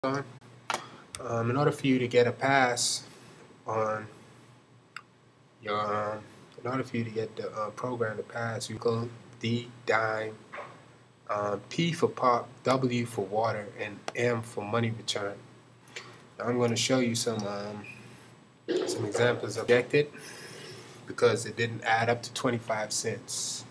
on. In order for you to get a pass on your, in order for you to get the program to pass, you go D, dime, P for pop, W for water, and M for money return. Now I'm going to show you some examples of rejected because it didn't add up to 25 cents.